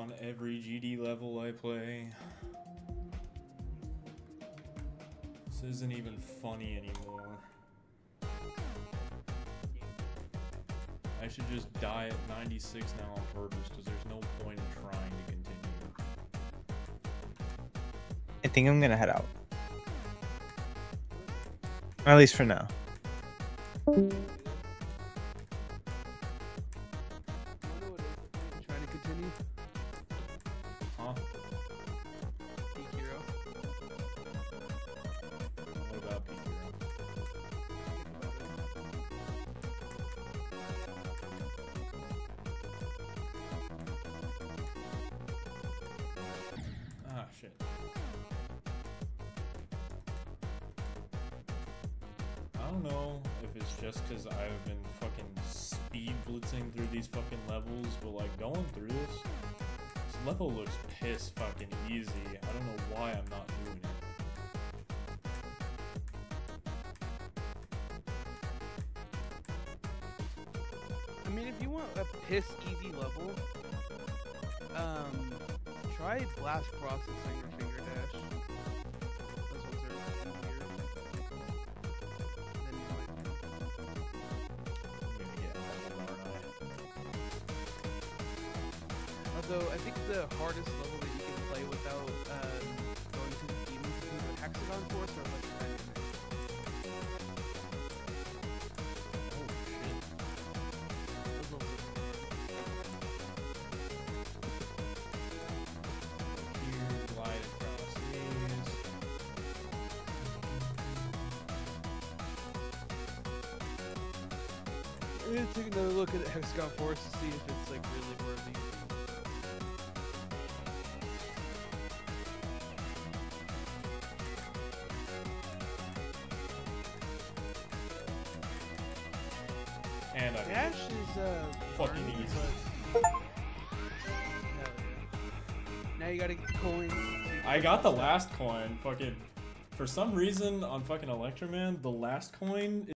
on every GD level I play. This isn't even funny anymore. I should just die at 96 now on purpose because there's no point in trying to continue. I think I'm gonna head out. At least for now. Trying to continue. Huh? Peak Hero. What about Peak Hero? Ah, shit. I don't know if it's just because I've been fucking speed blitzing through these fucking levels, but like going through this level looks piss fucking easy. I don't know why I'm not doing it. I mean, if you want a piss easy level, try Blast Processing or Finger Dash. Those ones are easier. Then you might. I'm gonna get leveled, aren't I? Although I think the hardest level that you can play without going to the demons is either Hexagon Force or Electromagnetic. Oh shit. Those levels are Here, glide across these. I'm gonna take another look at Hexagon Force to see if it's like really worthy. And I Dash is fucking learning, easy. but- Hell yeah. Now you gotta get the coins. so you can I got the stuff. last coin. Fucking, for some reason on fucking Electroman, the last coin